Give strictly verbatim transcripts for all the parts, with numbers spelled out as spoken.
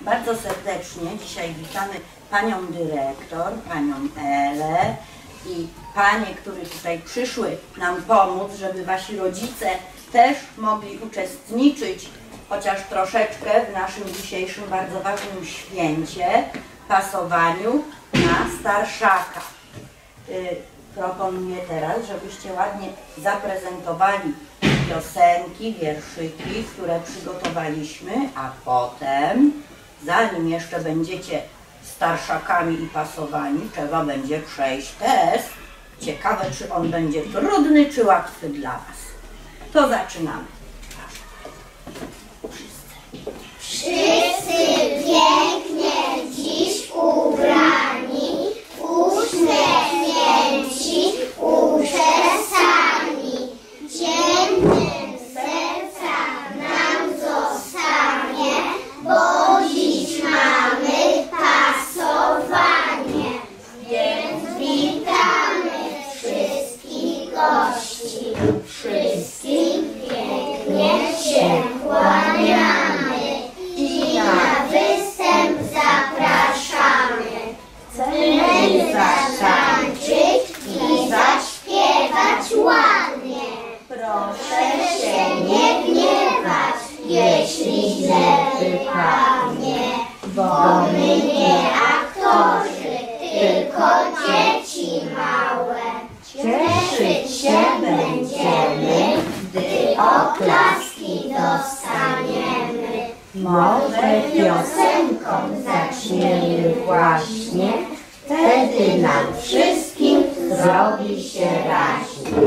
Bardzo serdecznie dzisiaj witamy panią dyrektor, panią Elę i panie, które tutaj przyszły nam pomóc, żeby wasi rodzice też mogli uczestniczyć chociaż troszeczkę w naszym dzisiejszym bardzo ważnym święcie, pasowaniu na starszaka. Proponuję teraz, żebyście ładnie zaprezentowali piosenki, wierszyki, które przygotowaliśmy, a potem, zanim jeszcze będziecie starszakami i pasowani, trzeba będzie przejść test. Ciekawe, czy on będzie trudny, czy łatwy dla was. To zaczynamy. Wszyscy pięknie dziś ubrani, uśmiechnięci, uczesani. Ciemnym serca nam zostanie, bo dziś mamy pasowanie. Więc witamy wszystkich gości, wszystkim pięknie się kłaniamy i na występ zapraszamy. Chcemy zatańczyć i zaśpiewać ładnie. Proszę się nie gniewać, jeśli źle wypadnie, bo my nie aktorzy, tylko dzieci małe. Cieszyć się będziemy, gdy oklaski dostaniemy. Może piosenką zaczniemy właśnie, wtedy nam wszystkim zrobi się raźnie.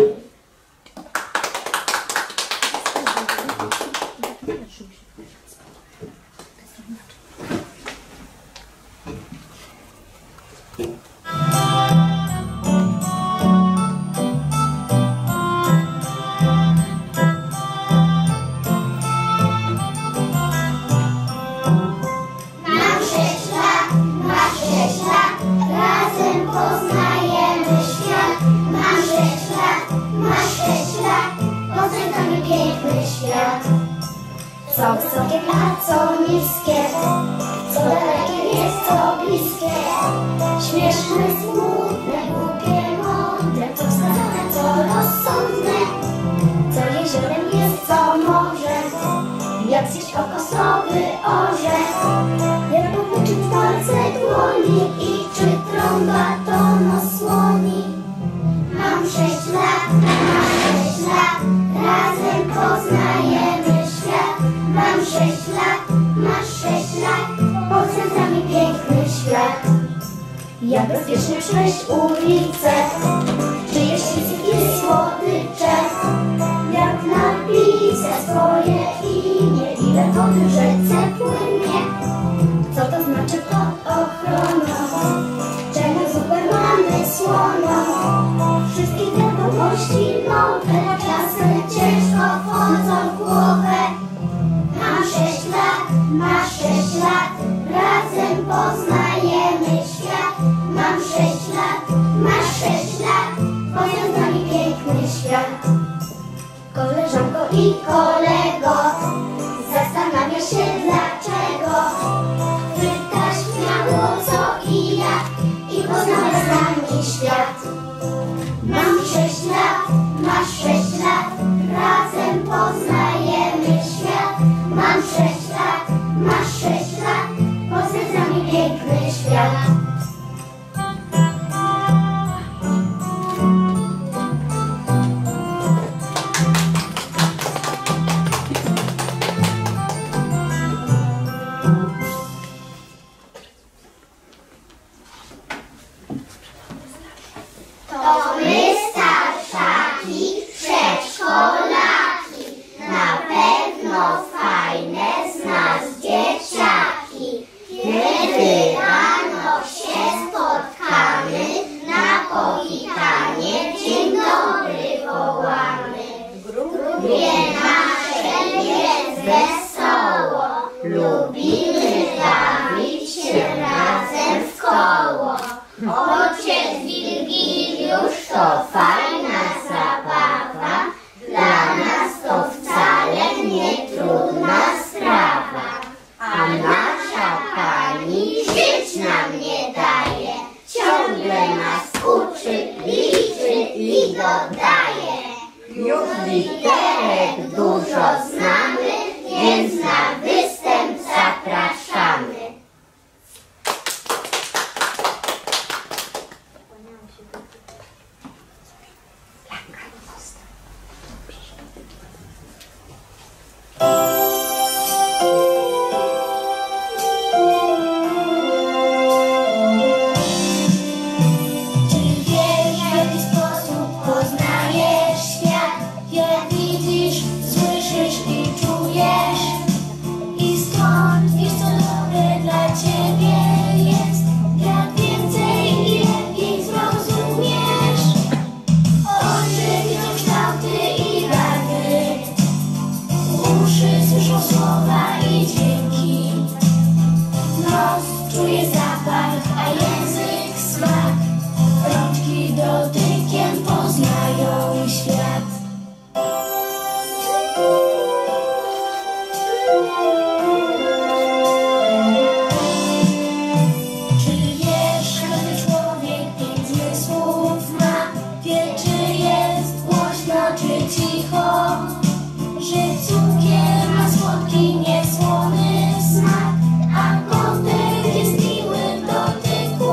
Co wysokie, a co niskie, co dalekie jest, co bliskie, śmieszne, smutne, głupie, mądre, co wskazane, co rozsądne, co jeziorem jest, co morzem, jak zjeść kokosowy orzech, jak popłuczyć palce dłoni i czy trąba to nos słoni. Mam sześć lat, mam sześć lat, razem poznajemy świat. Mam sześć lat, masz sześć lat, poznać z nami piękny świat. Jak bezpiecznie przejść ulicę, czy jeść i słodycze, jak napisać swoje imię, ile wody w rzece płynie. Co to znaczy pod ochroną, czego zupę mamy słoną. Wszystkich wiadomości nowe, czasem ciężko wchodzą w głowę. Mam sześć lat, masz sześć lat, razem poznajemy świat. Mam sześć lat, masz sześć lat, poznaj z nami piękny świat. Koleżanko i kolego, zastanawia się dlaczego. Pytasz śmiało co i jak i poznałeś z nami świat. Mam sześć lat, słyszą słowa i dźwięki. Nos czuje zapach, a język smak. Rączki dotykiem poznają świat. Czy wiesz, każdy człowiek pięć zmysłów ma? Wie, czy jest głośno, czy cicho? Że cukier ma słodki, niesłony smak, a kotek jest miły w dotyku.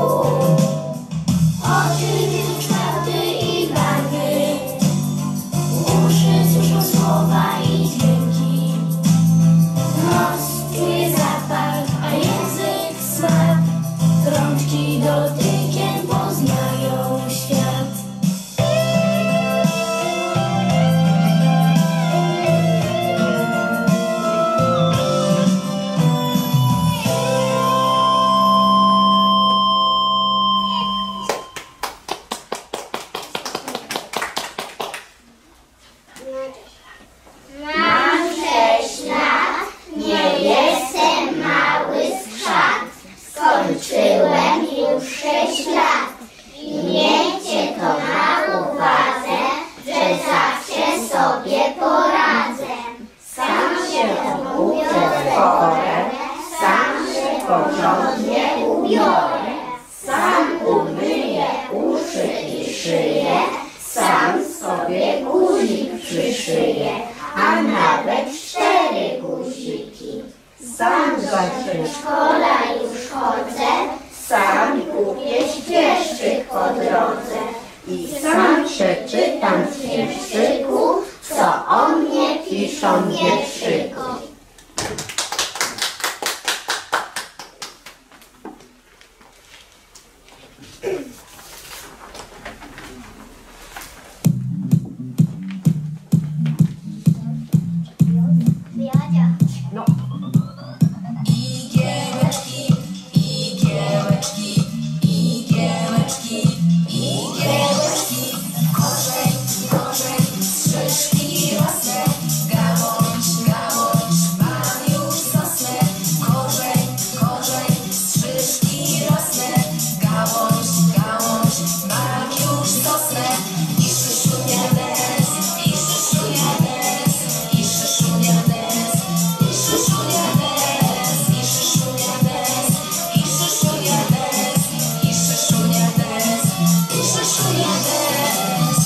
Oczy widzą kształty i barwy, uszy słyszą słowa i dźwięki. Nos czuje zapach, a język smak. Rączki dotykiem poznają świat. Mam sześć lat, nie jestem mały skrzat. Skończyłem już sześć lat i miejcie to na uwadze, że zawsze sobie poradzę. Sam się ubiorę w porę, sam się porządnie ubiorę. Sam umyję uszy i szyję, sam sobie guzik przyszyję, a nawet cztery guziki. Sam do przedszkola już chodzę, sam kupię ścieżczyk po drodze i sam przeczytam w wierszyku, co o mnie piszą w wierszyku. No. Igiełeczki, igiełeczki, igiełeczki, igiełeczki. Korzeń, korzeń, szyszki rosnę, gałąź, gałąź, mam już sosnę. Korzeń, korzeń, szyszki rosnę, gałąź, gałąź, mam już sosnę. I szyszunia des, i szyszunia des, i szyszunia des, i szyszunia des, i szyszunia des, i szyszunia des, i szyszunia des, i szyszunia des.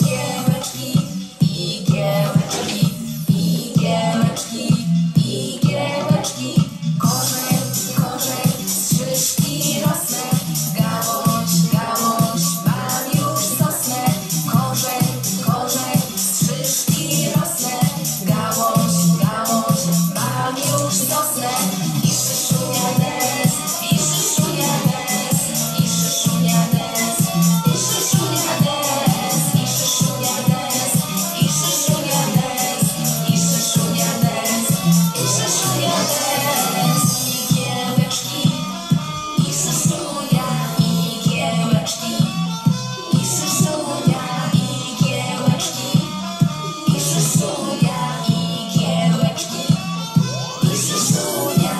Igiełeczki, igiełeczki, igiełeczki, igiełeczki. Korzeń, korzeń, z szyszki rosnę, gałąź, gałąź, mam już sosnę. Korzeń, korzeń, z szyszki rosnę, gałąź, gałąź, mam już sosnę. I szyszunia des, i szyszunia des, i szyszunia des, i szyszunia des, i szyszunia des, i szyszunia des, i szyszunia des, i szyszunia des. Igiełeczki, i szyszunia, igiełeczki, i szyszunia, igiełeczki, i szyszunia, igiełeczki, i szyszunia.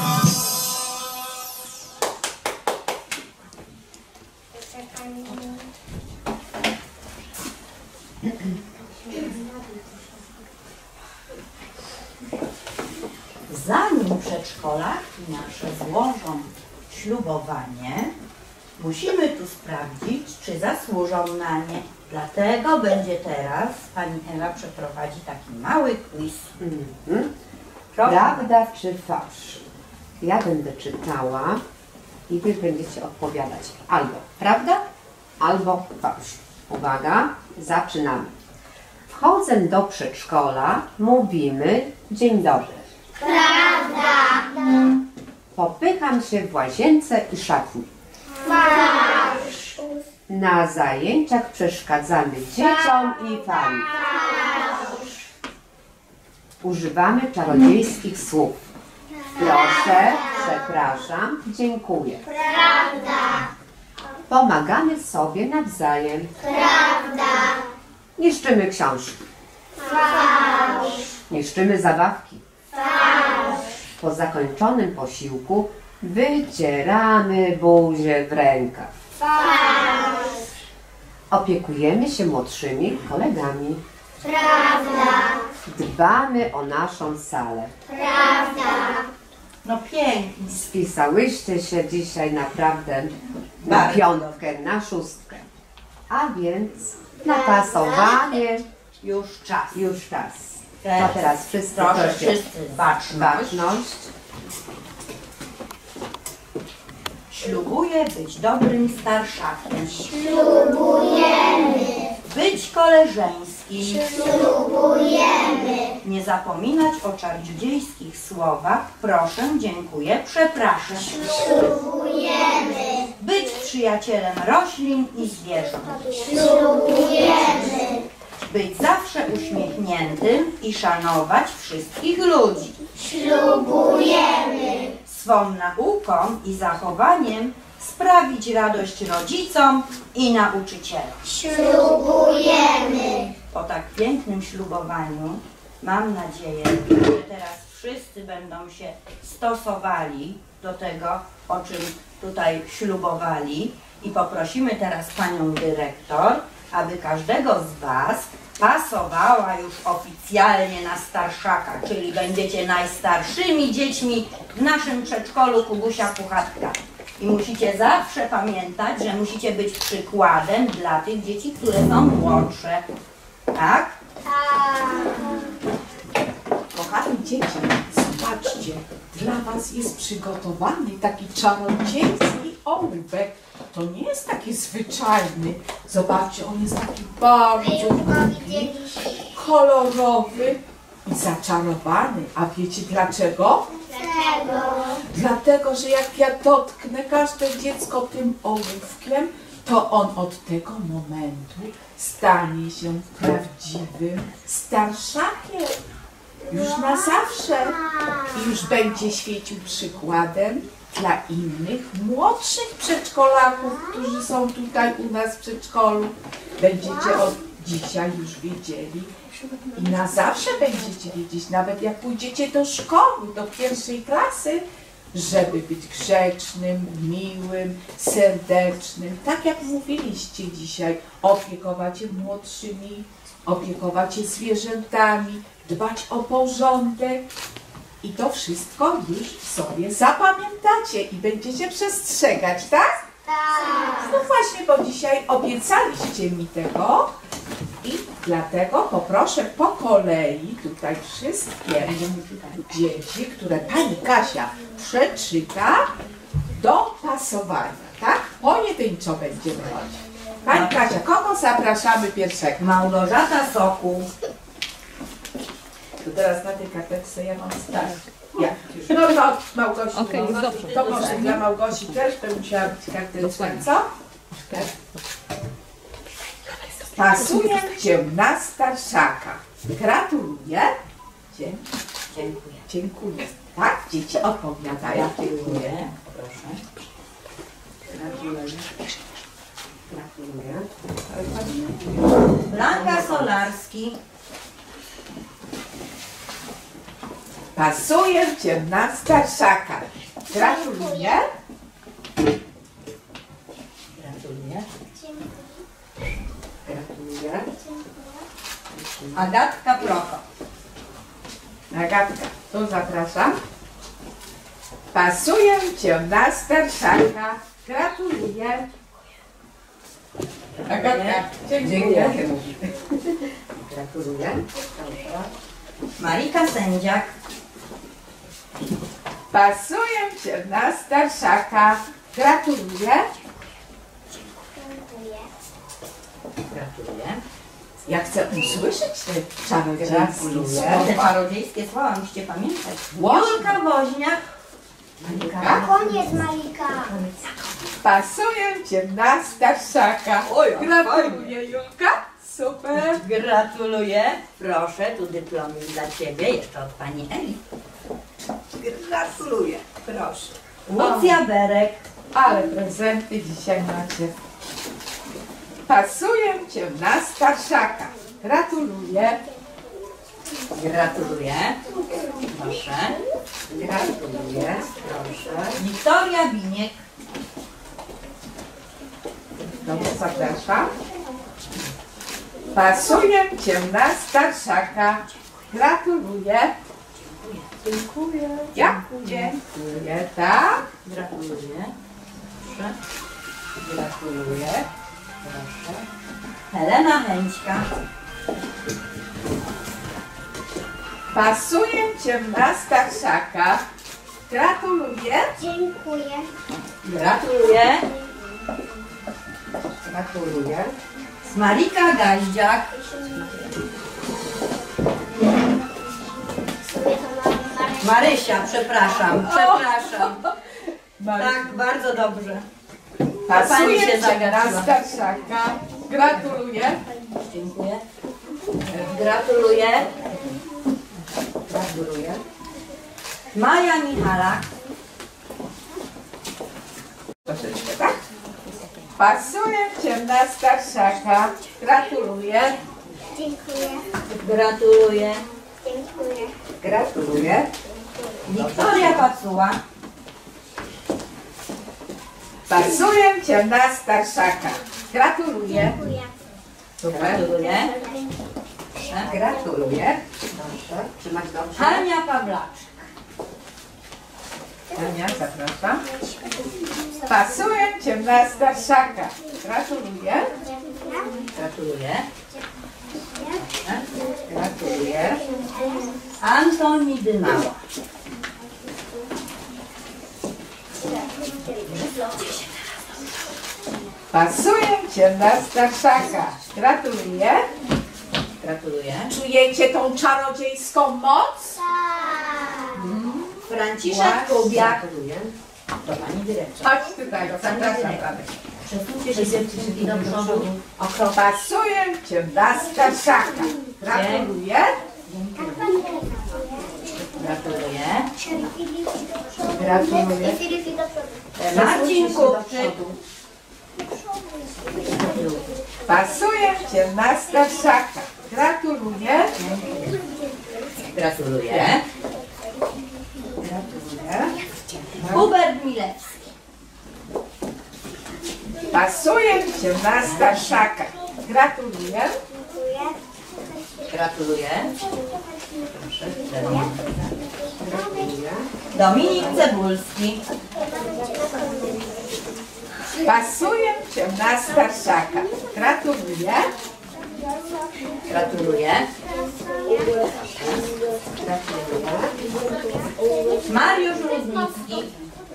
Zanim przedszkolaki nasze złożą ślubowanie, musimy tu sprawdzić, czy zasłużą na nie. Dlatego będzie teraz pani Ewa przeprowadzi taki mały quiz. Mhm. Proszę. Prawda czy fałsz? Ja będę czytała i wy będziecie odpowiadać albo prawda, albo fałsz. Uwaga, zaczynamy. Wchodzę do przedszkola, mówimy dzień dobry. Prawda. Popycham się w łazience i szatni. Fałsz. Na zajęciach przeszkadzamy dzieciom i wam. Używamy czarodziejskich słów. Proszę, przepraszam, dziękuję. Prawda. Pomagamy sobie nawzajem. Prawda. Niszczymy książki. Fałsz. Niszczymy zabawki. Fałsz. Po zakończonym posiłku wycieramy buzię w rękaw. Opiekujemy się młodszymi kolegami. Prawda. Dbamy o naszą salę. Prawda. No pięknie. Spisałyście się dzisiaj naprawdę na Bardzo. piątkę, na szóstkę. A więc na pasowanie Już czas. już czas. Teraz. To teraz wszyscy Proszę proszę wszyscy baczność. baczność. Ślubuję być dobrym starszakiem. Ślubujemy. Być koleżeńskim. Ślubujemy. Nie zapominać o czarodziejskich słowach. Proszę, dziękuję, przepraszam. Ślubujemy. Być przyjacielem roślin i zwierząt. Ślubujemy. Być zawsze uśmiechniętym i szanować wszystkich ludzi. Ślubujemy. Swą nauką i zachowaniem sprawić radość rodzicom i nauczycielom. Ślubujemy. Po tak pięknym ślubowaniu mam nadzieję, że teraz wszyscy będą się stosowali do tego, o czym tutaj ślubowali, i poprosimy teraz panią dyrektor, aby każdego z was pasowała już oficjalnie na starszaka, czyli będziecie najstarszymi dziećmi w naszym przedszkolu Kubusia Puchatka. I musicie zawsze pamiętać, że musicie być przykładem dla tych dzieci, które są młodsze. Tak? Kochani dzieci, zobaczcie, dla was jest przygotowany taki czarodziejski ołówek. To nie jest taki zwyczajny. Zobaczcie, on jest taki bardzo długi, kolorowy i zaczarowany. A wiecie dlaczego? Dlaczego? Dlatego, że jak ja dotknę każde dziecko tym ołówkiem, to on od tego momentu stanie się prawdziwym starszakiem. Już na zawsze. I już będzie świecił przykładem dla innych młodszych przedszkolaków, którzy są tutaj u nas w przedszkolu. Będziecie od dzisiaj już wiedzieli i na zawsze będziecie wiedzieć, nawet jak pójdziecie do szkoły, do pierwszej klasy, żeby być grzecznym, miłym, serdecznym. Tak jak mówiliście dzisiaj, opiekować się młodszymi, opiekować się zwierzętami, dbać o porządek. I to wszystko już sobie zapamiętacie i będziecie przestrzegać, tak? Tak. No właśnie, bo dzisiaj obiecaliście mi tego i dlatego poproszę po kolei tutaj wszystkie dzieci, które pani Kasia przeczyta, do pasowania, tak? Pojedynczo będziemy chodzić. Pani Kasia, kogo zapraszamy pierwszego? Małgorzata Sokół. To teraz na tej karteczce ja mam stać. Ja. No to Małgosi, Okej, no, jest dobrze. to może dla Małgosi też to musiała być karteczka, co? Pasuję cię na starszaka. Gratuluję. Dzie- Dziękuję. Dziękuję. Tak, dzieci odpowiadają. Gratuluję. Proszę. Gratuluję. Gratuluję. Blanka Solarski. Pasuję cię na starszaka. Gratuluję. Gratuluję. Gratuluję. Agatka Prokop. Agatka, tu zapraszam. Pasuję cię na starszaka. Gratuluję. Agatka, dziękuję. Gratuluję. Marika Sędziak. Pasuję cię na starszaka. Gratuluję. Gratuluję. Ja chcę usłyszeć te czarodziejskie Gratuluję. Te słowa. czarodziejskie słowa musicie pamiętać. Łoś. Julka Woźniak. Tak? Koniec, Malika. Pasuję cię na starszaka. Oj, Gratuluję, Julka. Super. Gratuluję. Proszę, tu dyplomik dla ciebie, jeszcze od pani Eli. Gratuluję. Proszę. Łucja Berek. Ale prezenty dzisiaj macie. Pasuję cię na starszaka. Gratuluję. Gratuluję. Proszę. Gratuluję. Proszę. Wiktoria Biniek. Dobrze, zapraszam. Pasuję cię na starszaka. Gratuluję. Dziękuję. Dziękuję. Dziękuję, tak? Gratuluję. Proszę. Gratuluję. Proszę. Helena Chęćka. Pasuję cię na starszaka. Gratuluję. Dziękuję. Gratuluję. Gratuluję. Marika Gaździak. W sumie to mam Marysię. Marysia, przepraszam, przepraszam. Marysia. Tak, bardzo dobrze. Pasuję Pani się cię na zagapiła. starszaka. Gratuluję. Dziękuję. Gratuluję. Gratuluję. Maja Michalak. Troszeczkę, tak? Pasuję cię na starszaka. Gratuluję. Dziękuję. Gratuluję. Dziękuję. Gratuluję. Wiktoria Pacuła. Pasuję cię na starszaka. Gratuluję. Dziękuję. Super. Gratuluję. Gratuluję. Proszę. Trzymać dobrze. Hania Pawlaczek. Ania, zapraszam. Pasuję cię na starszaka. Gratuluję. Gratuluję. Gratuluję. Antoni Dymała. Pasuję cię na starszaka. Gratuluję. Gratuluję. Czujecie tą czarodziejską moc? Tak. Franciszek Kubiak. Gratuluję. To pani dyrektor. Chodź tutaj, zapraszam pana. Przesuńcie się dziewczynki do przodu. Okropnie. Pasuję cię na starszaka. Gratuluję. Gratuluję. Gratuluję. I Filip do przodu. Marcin Kupczyk. Pasuję cię na starszaka. Gratuluję. Gratuluję. Gratuluję. Hubert Milewski. Pasuję cię na starszaka. Gratuluję. Gratuluję. Proszę. Gratuluję. Dominik Cebulski. Pasuję cię na starszaka. Gratuluję. Gratuluję. Gratuluję. Mariusz Rudnicki.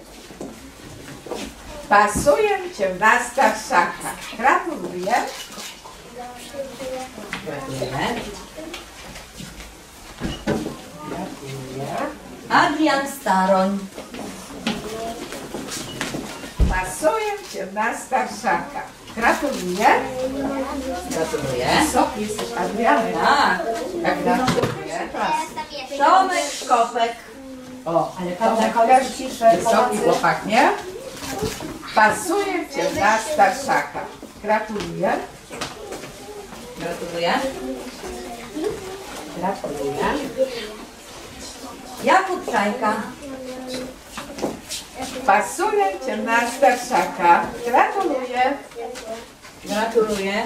Pasuję cię na starszaka. Gratuluję. Gratuluję. Gratuluję. Adrian Staroń. Pasuję cię na starszaka. Gratuluję. Gratuluję. Wysoki jesteś, Adrianek. Tak. Jak gratuluję. Tomek Szkopek. O, Ale to Tomek, też chodź ciszej, wysoki pomocy. chłopak, nie? Pasuję cię na starszaka. Gratuluję. Gratuluję. Gratuluję. Jakub Czajka. Pasuję cię na starszaka. Gratuluję. Gratuluję.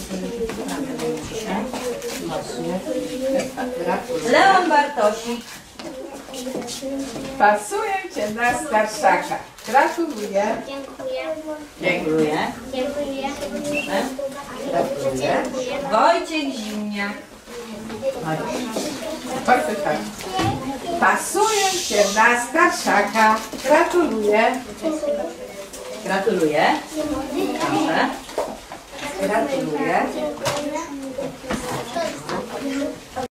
Gratuluję. Leon Bartosik. Pasuję cię na starszaka. Gratuluję. Dziękuję. Gratuluję. Dziękuję. Gratuluję. Wojciech Zimniak. Bardzo tak. Pasuję cię na starszaka. Gratuluję. Gratuluję. Proszę. Gratuluję.